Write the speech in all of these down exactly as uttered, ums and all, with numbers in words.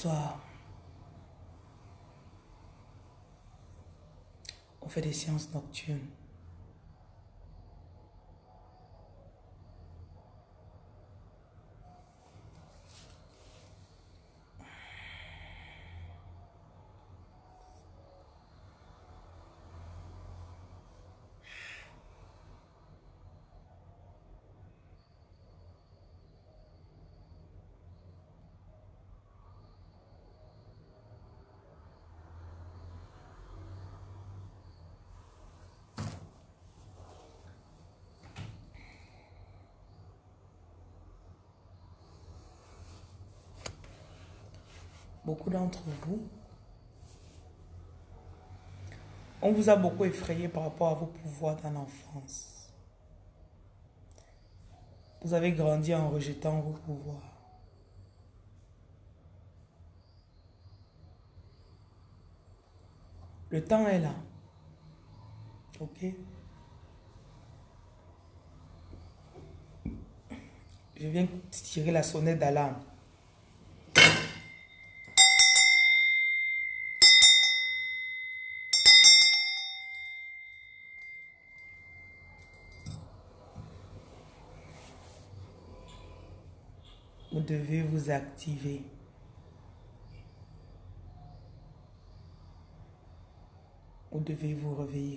soir, on fait des séances nocturnes. Beaucoup d'entre vous, on vous a beaucoup effrayé par rapport à vos pouvoirs dans l'enfance. Vous avez grandi en rejetant vos pouvoirs. Le temps est là. Ok? Je viens tirer la sonnette d'alarme. Vous devez vous activer. Vous devez vous réveiller.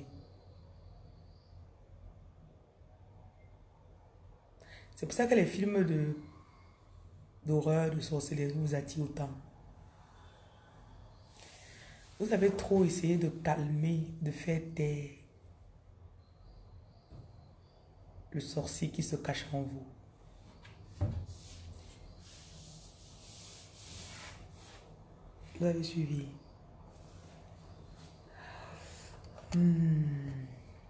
C'est pour ça que les films de d'horreur, de sorcellerie vous attirent autant. Vous avez trop essayé de calmer, de faire taire le sorcier qui se cache en vous. Vous avez suivi. Hmm.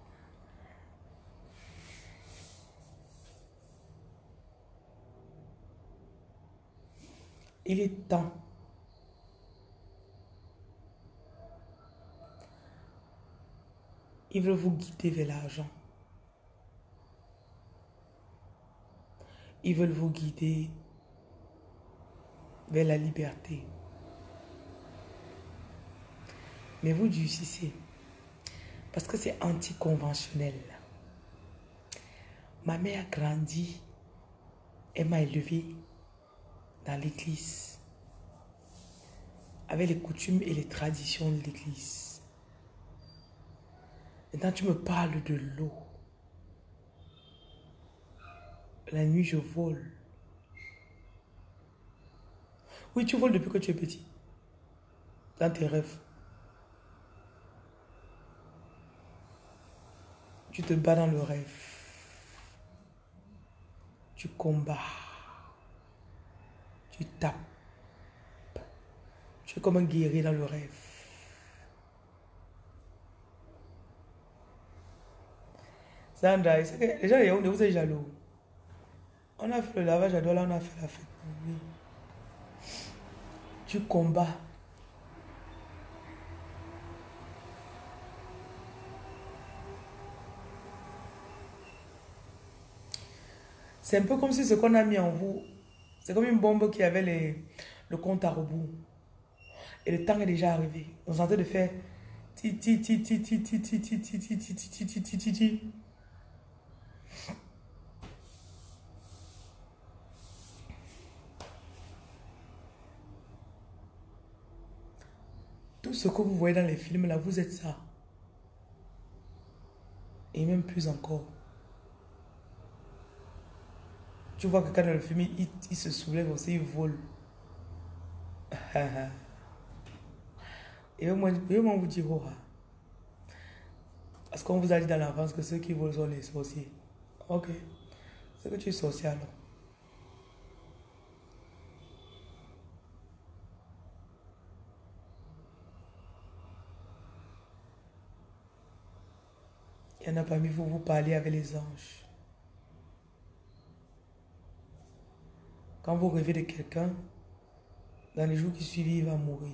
Il est temps. Ils veulent vous guider vers l'argent. Ils veulent vous guider vers la liberté. Mais vous durcissez. Parce que c'est anticonventionnel. Ma mère a grandi. Elle m'a élevé dans l'église. Avec les coutumes et les traditions de l'église. Maintenant, tu me parles de l'eau. La nuit, je vole. Oui, tu voles depuis que tu es petit. Dans tes rêves. Tu te bats dans le rêve. Tu combats. Tu tapes. Tu es comme un guerrier dans le rêve. Sandra, les gens, vous êtes jaloux. On a fait le lavage à doigts, là, on a fait la fête. Oui. Tu combats. C'est un peu comme si ce qu'on a mis en vous, c'est comme une bombe qui avait les, le compte à rebours. Et le temps est déjà arrivé. On est en train de faire ti ti ti ti ti ti ti ti ti ti ti ti ti ti ti ti. Tout ce que vous voyez dans les films là, vous êtes ça. Et même plus encore. Tu vois que quand dans le film, il, il se soulève aussi, il vole. Et moi, et moi vous dire, oh, parce qu'on vous a dit dans l'avance que ceux qui volent sont les sorciers. Ok. C'est que tu es sorcier alors. Il y en a parmi vous, vous parlez avec les anges. Quand vous rêvez de quelqu'un, dans les jours qui suivent, il va mourir.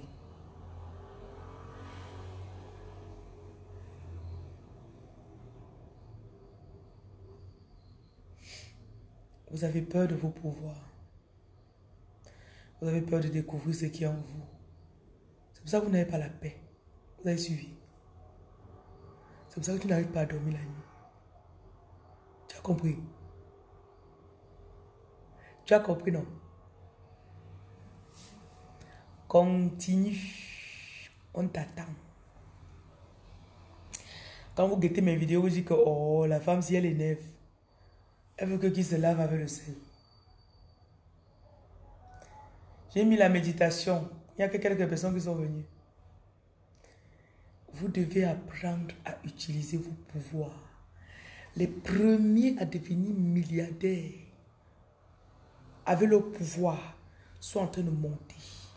Vous avez peur de vos pouvoirs. Vous avez peur de découvrir ce qui est en vous. C'est pour ça que vous n'avez pas la paix. Vous avez suivi. C'est pour ça que tu n'arrives pas à dormir la nuit. Tu as compris? Tu as compris, non? Continue. On t'attend. Quand vous guettez mes vidéos, vous dites que oh, la femme, si elle est neuve, elle veut que qui se lave avec le sel. J'ai mis la méditation. Il n'y a que quelques personnes qui sont venues. Vous devez apprendre à utiliser vos pouvoirs. Les premiers à devenir milliardaires avec leur pouvoir sont en train de monter.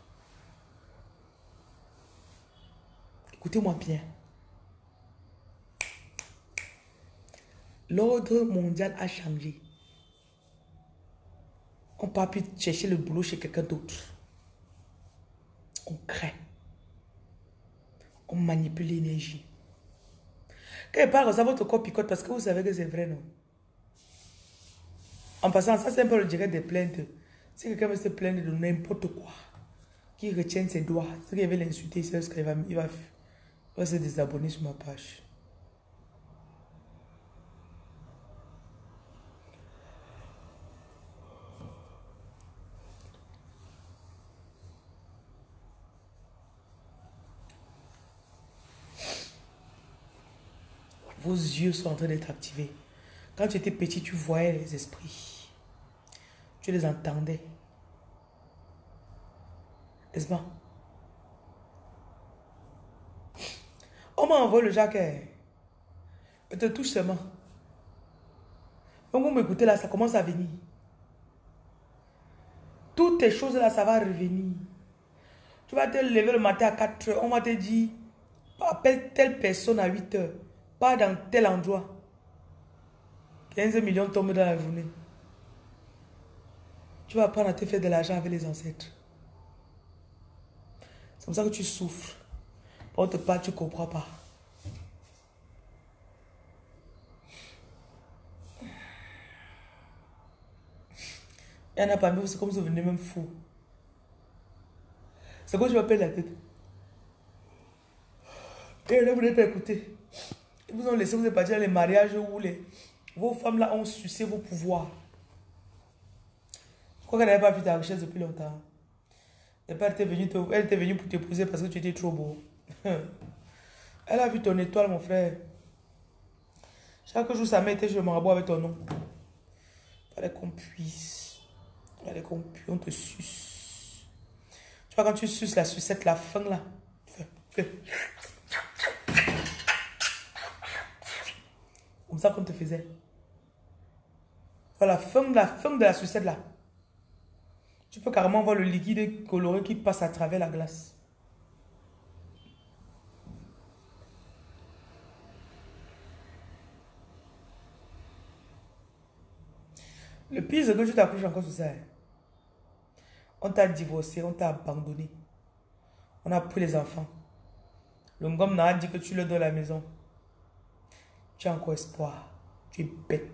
Écoutez-moi bien. L'ordre mondial a changé. On ne peut pas plus chercher le boulot chez quelqu'un d'autre. On crée. On manipule l'énergie. Quelque part, ça, votre corps picote parce que vous savez que c'est vrai, non? En passant, ça c'est un peu le direct des plaintes. Si quelqu'un veut se plaindre de n'importe quoi, qui retienne ses doigts, c'est qu'il veut l'insulter, c'est ce qu'il va, il va, il va se désabonner sur ma page. Vos yeux sont en train d'être activés. Quand tu étais petit, tu voyais les esprits. Tu les entendais. N'est-ce pas? On m'a envoyé le jacket. Je te touche seulement. Donc vous m'écoutez là, ça commence à venir. Toutes tes choses là, ça va revenir. Tu vas te lever le matin à quatre heures. On va te dire, appelle telle personne à huit heures. Pas dans tel endroit. quinze millions tombent dans la journée. Tu vas apprendre à te faire de l'argent avec les ancêtres. C'est comme ça que tu souffres. On te parle, tu ne comprends pas. Il y en a parmi vous, c'est comme si vous venez même fou. C'est quoi je m'appelle la tête. Et là, vous n'êtes pas écouté. Ils vous ont laissé, vous êtes partis dans les mariages où les, vos femmes là ont sucé vos pouvoirs. Je crois qu'elle n'avait pas vu ta richesse depuis longtemps. Elle était venue, te, elle était venue pour t'épouser parce que tu étais trop beau. Elle a vu ton étoile, mon frère. Chaque jour, sa mère était chez le marabout avec ton nom. Il fallait qu'on puisse. Il fallait qu'on puisse. On te suce. Tu vois, quand tu suces la sucette, la fin là. Fais, fais. Comme ça qu'on te faisait. Voilà, la fin, la fin de la sucette là. Tu peux carrément voir le liquide coloré qui passe à travers la glace. Le pire, c'est que tu t'accroches encore sur ça. On t'a divorcé, on t'a abandonné. On a pris les enfants. Le gomme n'a dit que tu leur donnes la maison. Tu as encore espoir. Tu es bête.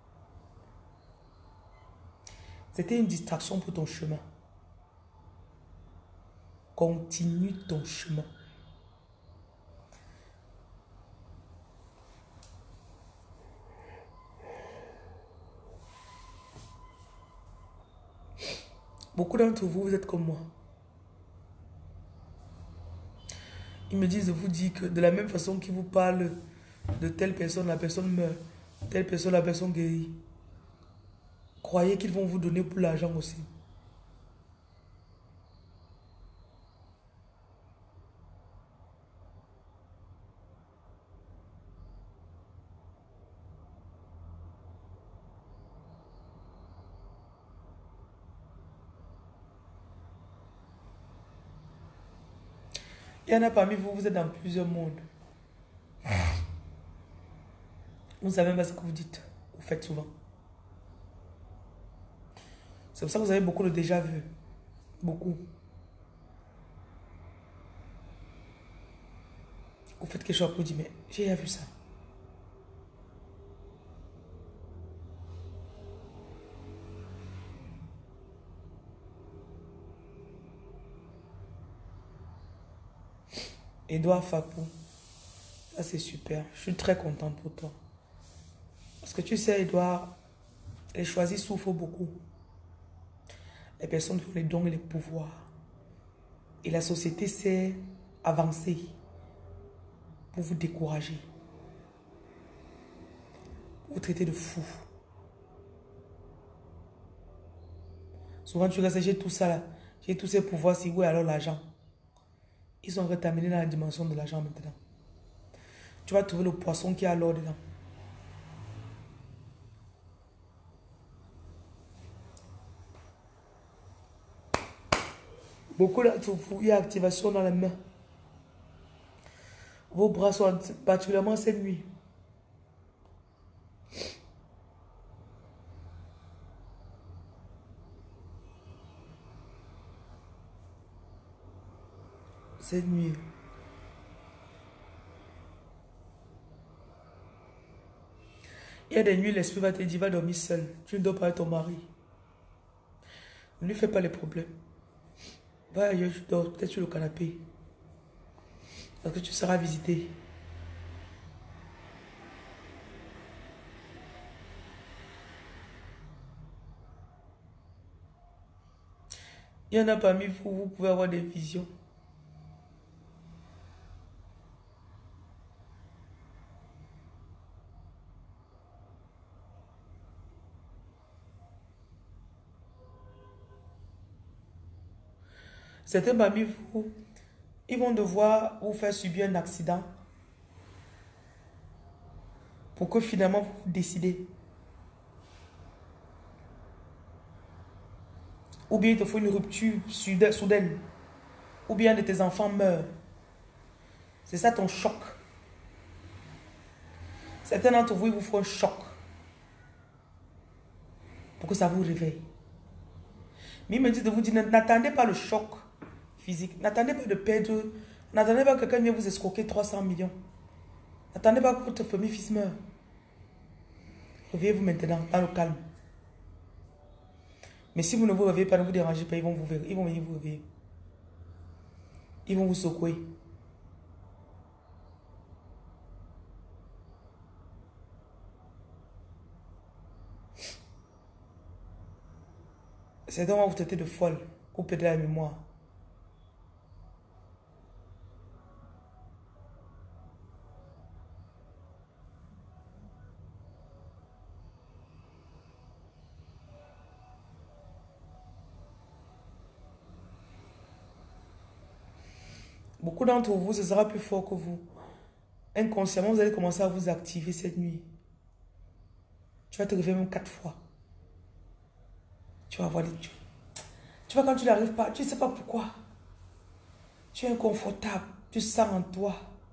C'était une distraction pour ton chemin. Continue ton chemin. Beaucoup d'entre vous, vous êtes comme moi. Ils me disent de vous dire que de la même façon qu'ils vous parlent de telle personne, la personne meurt. Telle personne, la personne guérit. Croyez qu'ils vont vous donner pour l'argent aussi. Il y en a parmi vous, vous êtes dans plusieurs mondes. Vous ne savez même pas ce que vous dites. Vous faites souvent. C'est pour ça que vous avez beaucoup de déjà vu. Beaucoup. Vous faites quelque chose, vous dites, mais j'ai déjà vu ça. Edouard Fapou, ça c'est super. Je suis très contente pour toi. Parce que tu sais, Edouard, les choisis souffrent beaucoup. Les personnes qui ont les dons et les pouvoirs. Et la société sait avancer pour vous décourager. Pour vous traiter de fou. Souvent tu restes, j'ai tout ça là. J'ai tous ces pouvoirs, si oui, alors l'argent. Ils sont retamenés dans la dimension de l'argent maintenant. Tu vas trouver le poisson qui a l'or dedans. Beaucoup d'entre vous, il y a activation dans les mains. Vos bras sont particulièrement cette nuit. Cette nuit. Il y a des nuits, l'esprit va te dire, va dormir seul. Tu ne dors pas avec ton mari. Ne lui fais pas les problèmes. Va ailleurs, tu dors, peut-être sur le canapé. Parce que tu seras visité. Il y en a parmi vous, vous pouvez avoir des visions. Certains parmi vous, ils vont devoir vous faire subir un accident pour que finalement vous décidez. Ou bien il te faut une rupture soudaine. Ou bien un de tes enfants meurt. C'est ça ton choc. Certains d'entre vous, ils vous font un choc pour que ça vous réveille. Mais il me dit de vous dire, n'attendez pas le choc physique. N'attendez pas de perdre. N'attendez pas que quelqu'un vienne vous escroquer trois cents millions. N'attendez pas que votre famille fils meure. Réveillez-vous maintenant, dans le calme. Mais si vous ne vous réveillez pas, ne vous dérangez pas, ils vont, vous, ils vont venir vous réveiller. Ils vont vous secouer. Certains vont vous traiter de folle, pour perdre la mémoire. Beaucoup d'entre vous, ce sera plus fort que vous. Inconsciemment, vous allez commencer à vous activer cette nuit. Tu vas te réveiller même quatre fois. Tu vas voir les dieux. Tu vois, quand tu n'arrives pas, tu ne sais pas pourquoi. Tu es inconfortable. Tu sens en toi.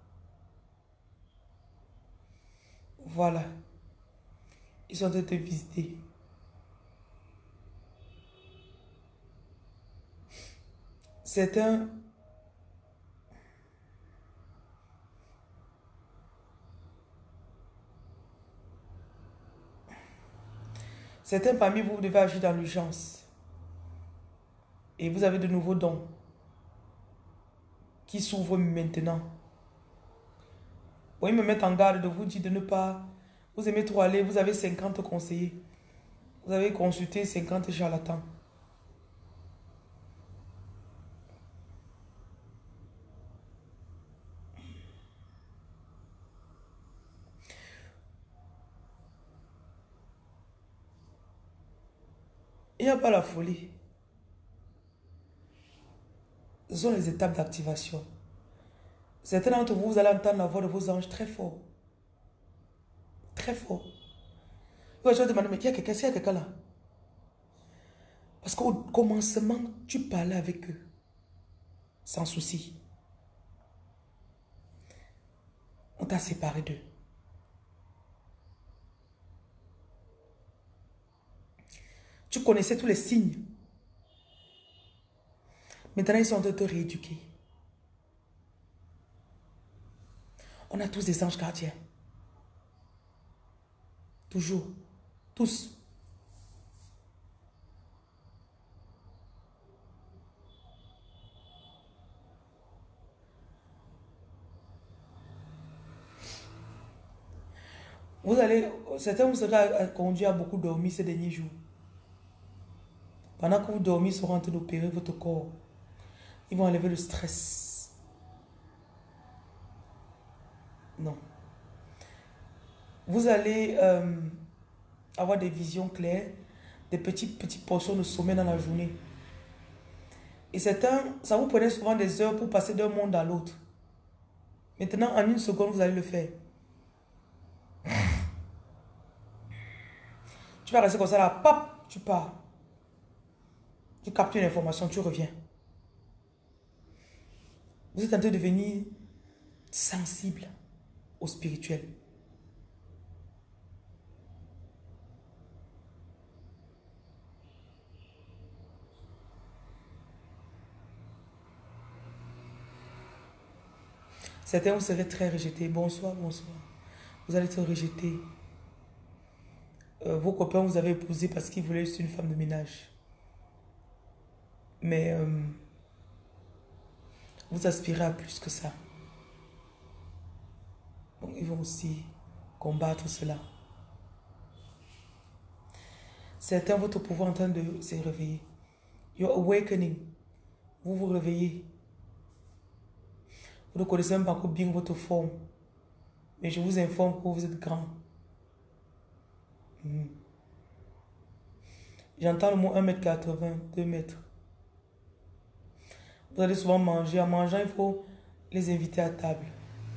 Voilà. Ils sont en train de te visiter. C'est un... Certains parmi vous, vous devez agir dans l'urgence. Et vous avez de nouveaux dons qui s'ouvrent maintenant. Vous me mettre en garde de vous dire de ne pas... Vous aimez trop aller, vous avez cinquante conseillers. Vous avez consulté cinquante charlatans. Il n'y a pas la folie. Ce sont les étapes d'activation. Certains d'entre vous, vous allez entendre la voix de vos anges très fort. Très fort. Je vais te demander, mais il y a quelqu'un, il y a quelqu'un là. Parce qu'au commencement, tu parlais avec eux. Sans souci. On t'a séparé d'eux. Tu connaissais tous les signes. Maintenant, ils sont en train de te rééduquer. On a tous des anges gardiens. Toujours. Tous. Vous allez, certains vous serez conduit à beaucoup dormir ces derniers jours. Pendant que vous dormez, ils seront en train d'opérer votre corps. Ils vont enlever le stress. Non. Vous allez euh, avoir des visions claires, des petites, petites portions de sommeil dans la journée. Et certains, ça vous prenait souvent des heures pour passer d'un monde à l'autre. Maintenant, en une seconde, vous allez le faire. Tu vas rester comme ça là, pop, tu pars. Tu captures une information, tu reviens. Vous êtes en train de devenir sensible au spirituel. Certains vous serez très rejetés. Bonsoir, bonsoir. Vous allez être rejetés. Euh, vos copains vous avez épousé parce qu'ils voulaient juste une femme de ménage. Mais euh, vous aspirez à plus que ça. Donc ils vont aussi combattre cela. Certains, votre pouvoir est en train de se réveiller. Your awakening. Vous vous réveillez. Vous ne connaissez même pas encore bien votre forme. Mais je vous informe que vous êtes grand. Mm. J'entends le mot un mètre quatre-vingts, deux mètres. Vous allez souvent manger. En mangeant, il faut les inviter à table.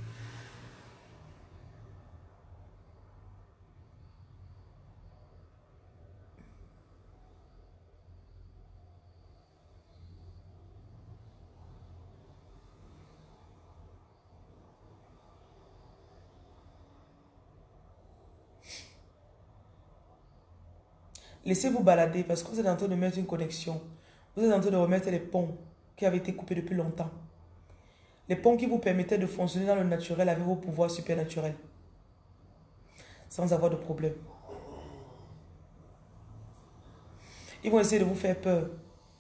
Laissez-vous balader parce que vous êtes en train de mettre une connexion. Vous êtes en train de remettre les ponts qui avaient été coupés depuis longtemps. Les ponts qui vous permettaient de fonctionner dans le naturel avec vos pouvoirs supernaturels. Sans avoir de problème. Ils vont essayer de vous faire peur.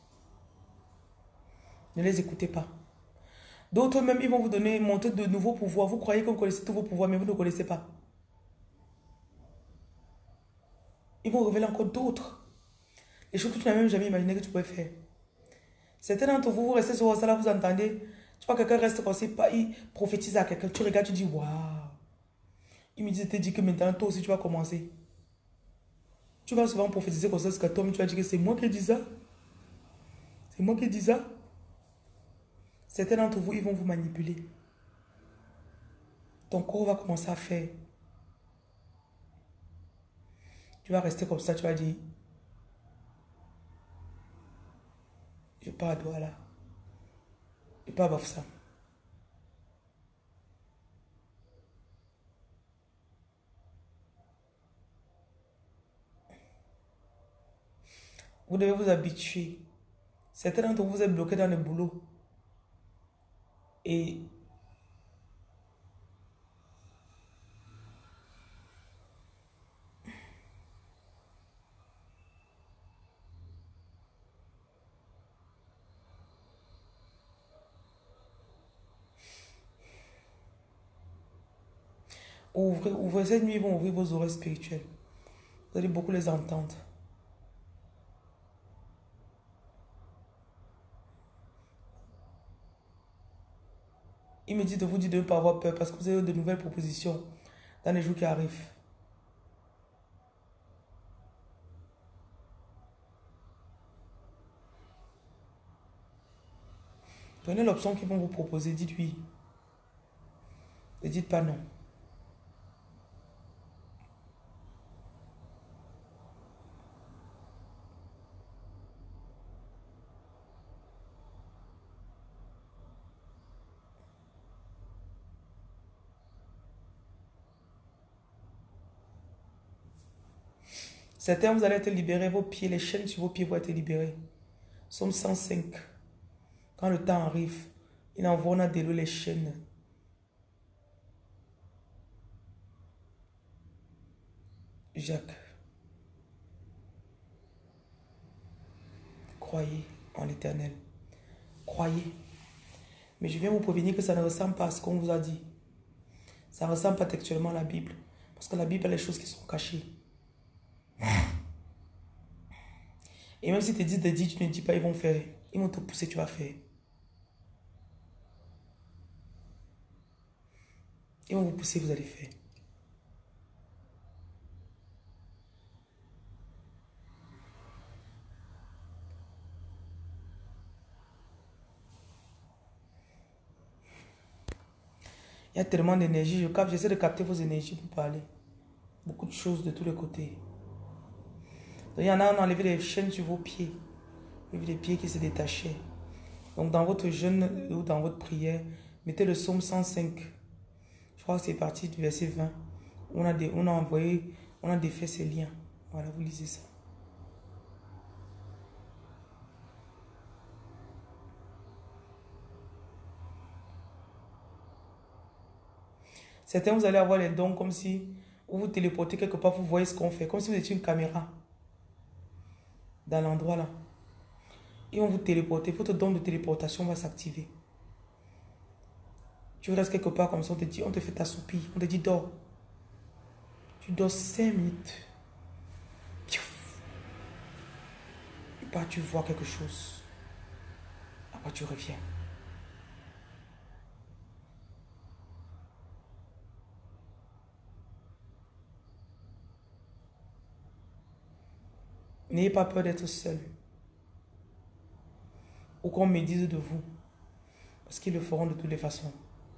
Ne les écoutez pas. D'autres même, ils vont vous donner, montrer de nouveaux pouvoirs. Vous croyez que vous connaissez tous vos pouvoirs, mais vous ne connaissez pas. Ils vont révéler encore d'autres. Les choses que tu n'as même jamais imaginé que tu pouvais faire. Certains d'entre vous, vous restez sur ça là, vous entendez. Tu vois, quelqu'un reste comme ça, il prophétise à quelqu'un. Tu regardes, tu dis, waouh. Il me dit, te dit que maintenant, toi aussi, tu vas commencer. Tu vas souvent prophétiser comme ça, ce que toi, tu vas dire que c'est moi qui dis ça. C'est moi qui dis ça. Certains d'entre vous, ils vont vous manipuler. Ton corps va commencer à faire. Tu vas rester comme ça, tu vas dire, je pars à Douala. Je pars à Bafoussam. Vous devez vous habituer. Certains d'entre vous, vous êtes bloqués dans le boulot. Et ouvrez, ouvrez cette nuit, ils vont ouvrir vos oreilles spirituelles. Vous allez beaucoup les entendre. Il me dit de vous dire de ne pas avoir peur parce que vous avez de nouvelles propositions dans les jours qui arrivent. Prenez l'option qu'ils vont vous proposer, dites oui. Ne dites pas non. Certains, vous allez être libérés, vos pieds, les chaînes sur vos pieds vont être libérées. Somme cent cinq. Quand le temps arrive, il envoie on a déloué les chaînes. Jacques. Croyez en l'Éternel. Croyez. Mais je viens vous prévenir que ça ne ressemble pas à ce qu'on vous a dit. Ça ne ressemble pas textuellement à la Bible. Parce que la Bible a les choses qui sont cachées. Et même si tu te dis de dire, tu ne dis pas, ils vont faire. Ils vont te pousser, tu vas faire. Ils vont vous pousser, vous allez faire. Il y a tellement d'énergie. Je capte, j'essaie de capter vos énergies pour parler. Beaucoup de choses de tous les côtés. Donc, il y en a, on a enlevé les chaînes sur vos pieds. Il y avait les pieds qui se détachaient. Donc, dans votre jeûne ou dans votre prière, mettez le psaume cent cinq. Je crois que c'est parti du verset vingt. On a, des, on a envoyé, on a défait ces liens. Voilà, vous lisez ça. Certains, vous allez avoir les dons comme si vous vous téléportez quelque part, vous voyez ce qu'on fait. Comme si vous étiez une caméra dans l'endroit là. Et on vous téléporter. Votre don de téléportation va s'activer. Tu restes quelque part comme ça, on te dit, on te fait t'assoupir. On te dit, dors. Tu dors cinq minutes. Et pas tu vois quelque chose. Après, tu reviens. N'ayez pas peur d'être seul. Ou qu'on médise de vous. Parce qu'ils le feront de toutes les façons.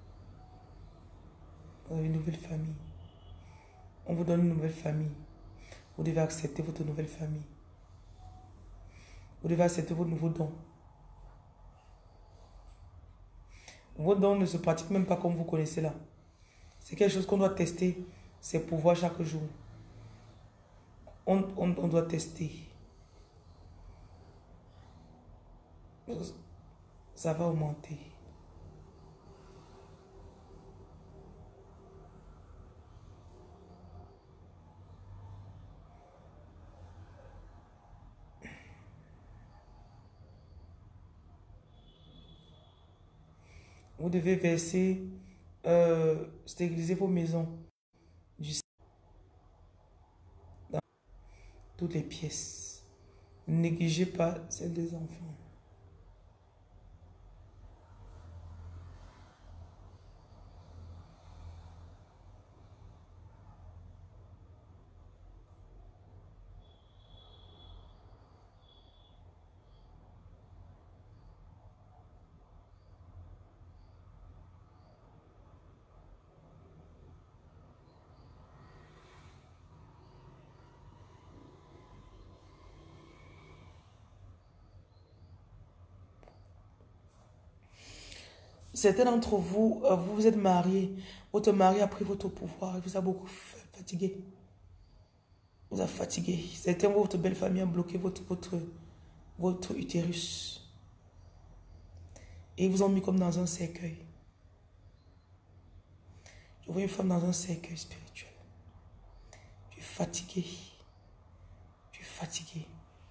Vous avez une nouvelle famille. On vous donne une nouvelle famille. Vous devez accepter votre nouvelle famille. Vous devez accepter vos nouveaux dons. Vos dons ne se pratiquent même pas comme vous connaissez là. C'est quelque chose qu'on doit tester, ses pouvoirs chaque jour. On, on, on doit tester. Ça va augmenter. Vous devez verser, euh, stériliser vos maisons du dans toutes les pièces. Ne négligez pas celles des enfants. Certains d'entre vous, euh, vous vous êtes mariés. Votre mari a pris votre pouvoir et vous a beaucoup fatigué. Vous a fatigué. Certains, votre belle famille a bloqué votre, votre, votre utérus. Et ils vous ont mis comme dans un cercueil. Je vois une femme dans un cercueil spirituel. Tu es fatigué. Tu es fatigué.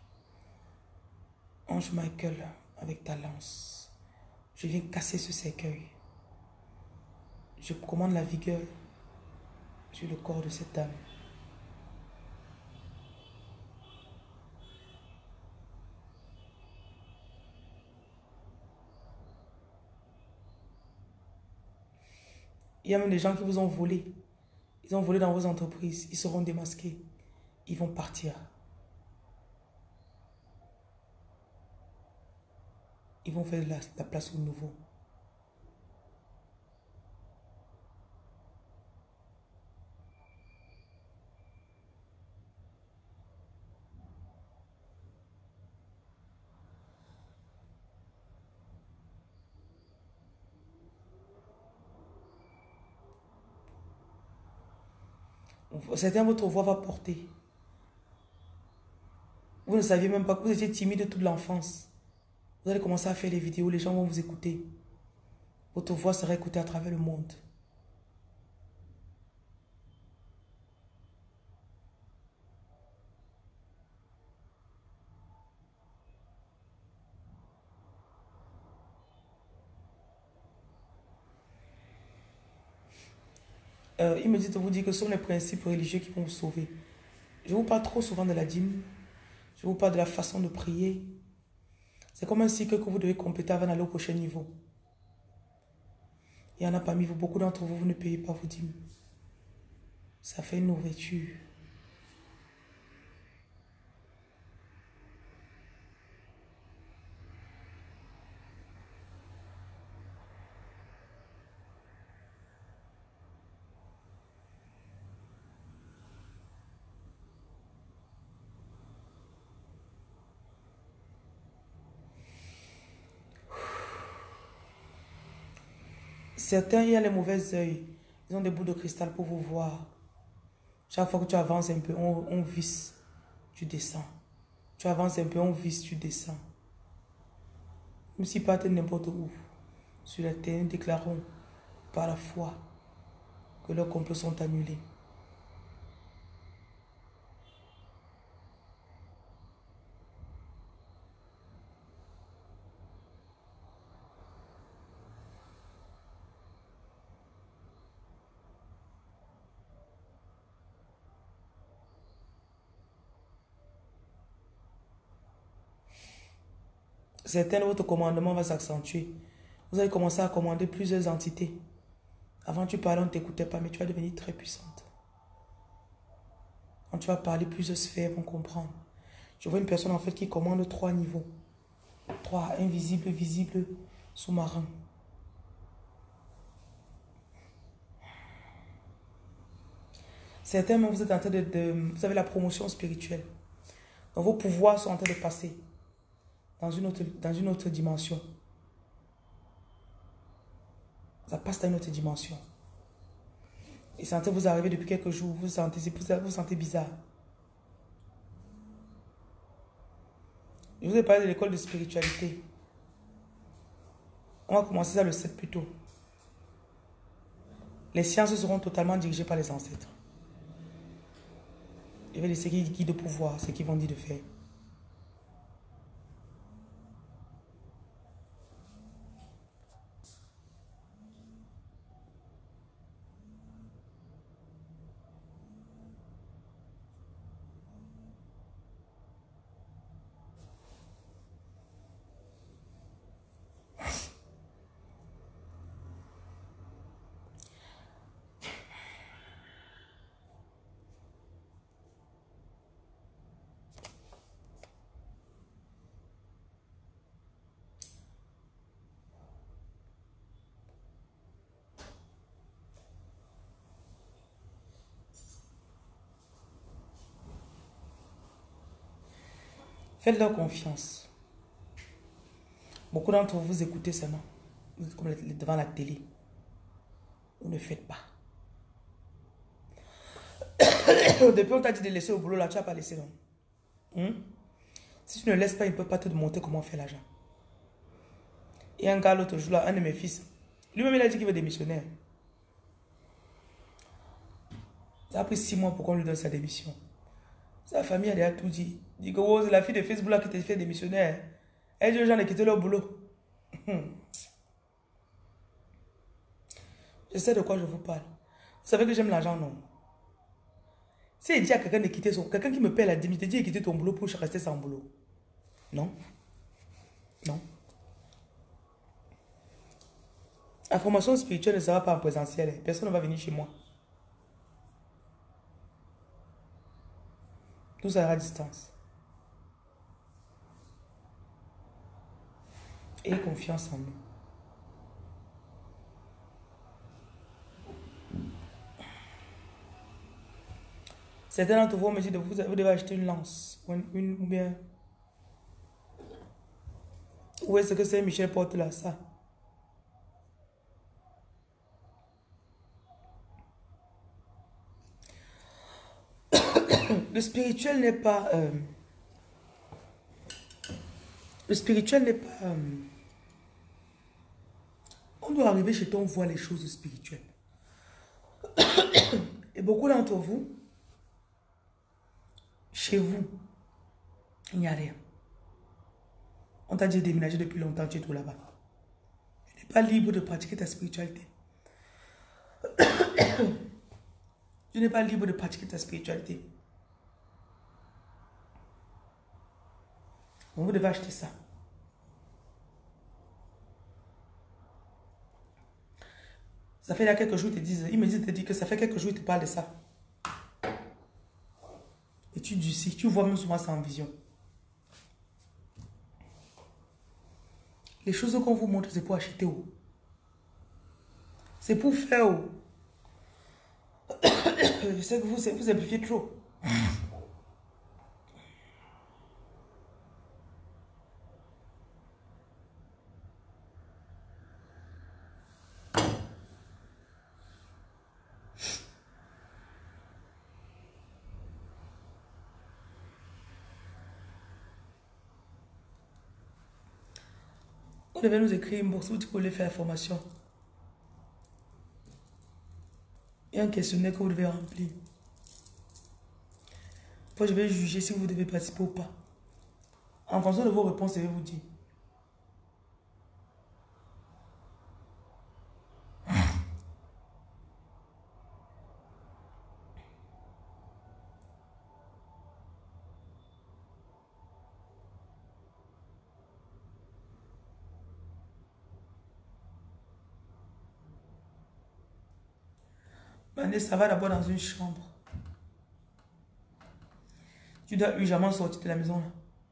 Ange Michael, avec ta lance, je viens casser ce cercueil. Je commande la vigueur sur le corps de cette dame. Il y a même des gens qui vous ont volé. Ils ont volé dans vos entreprises. Ils seront démasqués. Ils vont partir. Ils vont faire la, la place au nouveau. Certains, votre voix va porter. Vous ne saviez même pas que vous étiez timide toute l'enfance. Vous allez commencer à faire des vidéos, les gens vont vous écouter. Votre voix sera écoutée à travers le monde. Euh, il me dit de vous dire que ce sont les principes religieux qui vont vous sauver. Je vous parle trop souvent de la dîme. Je vous parle de la façon de prier. C'est comme un cycle que vous devez compléter avant d'aller au prochain niveau. Il y en a parmi vous, beaucoup d'entre vous, vous ne payez pas vos dîmes. Ça fait une nourriture. Certains, il y a les mauvais yeux. Ils ont des bouts de cristal pour vous voir. Chaque fois que tu avances un peu, on, on visse, tu descends. Tu avances un peu, on visse, tu descends. Même si partent n'importe où, sur la terre, nous déclarons par la foi que leurs complots sont annulés. Certains de votre commandement va s'accentuer. Vous allez commencer à commander plusieurs entités. Avant, tu parlais, on ne t'écoutait pas, mais tu vas devenir très puissante. Quand tu vas parler, plusieurs sphères vont comprendre. Je vois une personne en fait qui commande trois niveaux. Trois, invisible, visible, sous-marin. Certains, vous êtes en train de, de... Vous avez la promotion spirituelle. Donc vos pouvoirs sont en train de passer dans une autre, dans une autre dimension. Ça passe dans une autre dimension. Et sentez vous arriver depuis quelques jours, vous sentez, vous vous sentez bizarre. Je vous ai parlé de l'école de spiritualité. On va commencer ça le sept plus tôt. Les sciences seront totalement dirigées par les ancêtres. Je vais laisser qui guide de pouvoir, ce qu'ils vont dire de faire. Faites-leur confiance. Beaucoup d'entre vous, vous écoutez seulement. Vous êtes comme devant la télé. Vous ne faites pas. Depuis on t'a dit de laisser au boulot, là, tu n'as pas laissé, non? Hmm? Si tu ne laisses pas, il ne peut pas te montrer comment faire l'argent. Et un gars l'autre jour, là, un de mes fils, lui-même, il a dit qu'il veut démissionner. Ça a pris six mois pour qu'on lui donne sa démission. Sa famille a déjà tout dit. Il dit que oh, c'est la fille de Facebook là qui t'a fait démissionner. Elle dit aux gens de quitter leur boulot. Je sais de quoi je vous parle. Vous savez que j'aime l'argent, non? Si il dit à quelqu'un de quitter son... Quelqu'un qui me paie la dîme, il te dit de quitter ton boulot pour rester sans boulot. Non. Non. La formation spirituelle ne sera pas en présentiel. Personne ne va venir chez moi. Tout sera à distance. Ayez confiance en nous. Certains d'entre vous me disent que vous, vous devez acheter une lance ou, une, une, ou bien. Où est-ce que c'est Michel porte là, ça? Le spirituel n'est pas... Euh, le spirituel n'est pas... Euh, on doit arriver chez toi, on voit les choses spirituelles. Et beaucoup d'entre vous, chez vous, il n'y a rien. On t'a dit de déménager depuis longtemps, tu es tout là-bas. Tu n'es pas libre de pratiquer ta spiritualité. Tu n'es pas libre de pratiquer ta spiritualité. Donc vous devez acheter ça. Ça fait là quelques jours, ils te disent, ils me disent, te disent que ça fait quelques jours, ils te parlent de ça. Et tu durcis, tu vois même souvent ça en vision. Les choses qu'on vous montre, c'est pour acheter. C'est pour faire. Je sais que vous, vous simplifiez trop. Vous devez nous écrire une box, vous dites que vous voulez faire la formation. Il y a un questionnaire que vous devez remplir. Puis je vais juger si vous devez participer ou pas. En fonction de vos réponses, je vais vous dire. Ça va d'abord dans une chambre. Tu dois urgemment sortir de la maison là.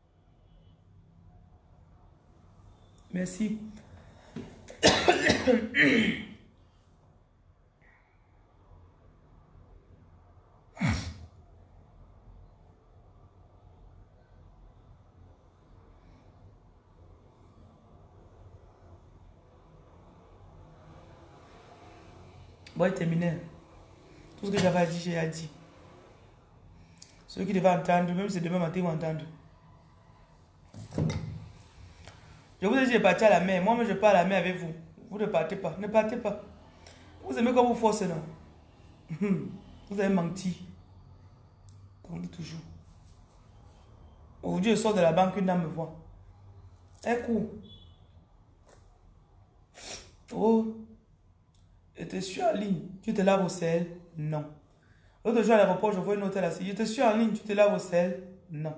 Merci. Bon, terminé. Tout ce que j'avais à dire, j'ai dit. Ceux qui devaient entendre, même si demain matin, ils vont entendre. Je vous ai dit de partir à la mer. Moi-même, je pars à la mer avec vous. Vous ne partez pas. Ne partez pas. Vous aimez quand vous forcez, non? Vous avez menti. Attendez toujours. Aujourd'hui, je sors de la banque, une dame me voit. Elle court. Oh, je te suis en ligne. Tu te laves au sel? Non. L'autre jour à l'aéroport, je vois une autre là. Je te suis en ligne. Tu te laves au sel? Non.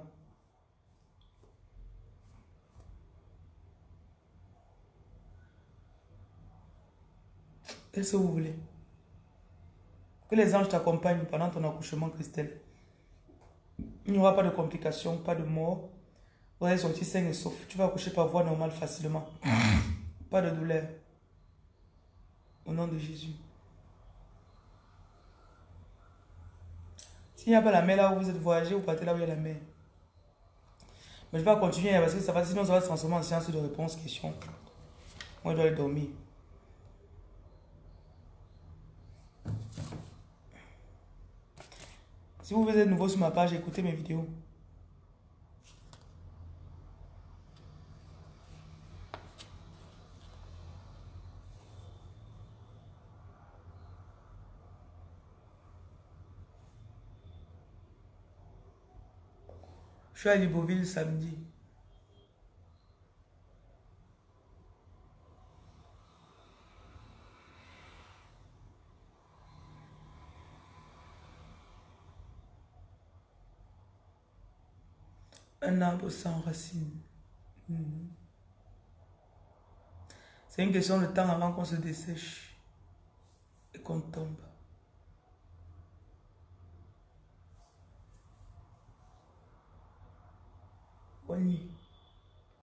Qu'est-ce que vous voulez? Que les anges t'accompagnent pendant ton accouchement, Christelle. Il n'y aura pas de complications, pas de mort. Vous allez sortir sain et sauf. Tu vas accoucher par voie normale facilement. Pas de douleur. Au nom de Jésus. S'il n'y a pas la mer là où vous êtes voyagé, vous partez là où il y a la mer. Mais je vais continuer parce que ça va, sinon ça va se transformer en séance de réponse, question. Moi, je dois aller dormir. Si vous êtes nouveau sur ma page, écoutez mes vidéos. Je suis à Libreville samedi. Un arbre sans racines. Mmh. C'est une question de temps avant qu'on se dessèche et qu'on tombe. Bonne nuit.